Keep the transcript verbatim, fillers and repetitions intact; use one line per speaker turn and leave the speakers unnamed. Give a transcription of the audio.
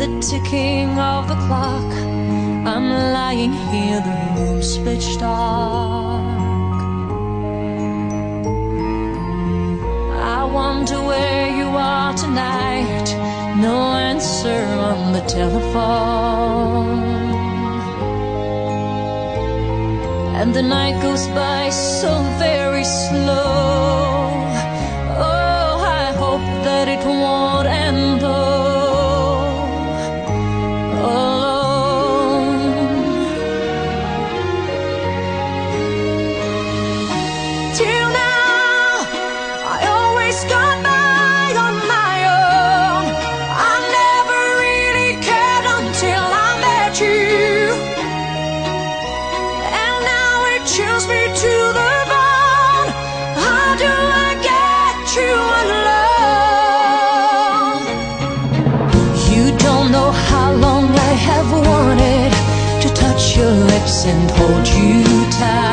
the ticking of the clock. I'm lying here, the room's pitch dark. I wonder where you are tonight. No answer on the telephone, and the night goes by so very slow. Oh, I hope that it won't end though, alone. Till now, I always got by on my own. I never really cared until I met you, and now it chills me to the bone. How do I get you alone? You don't know how long I have wanted to touch your lips and hold you tight.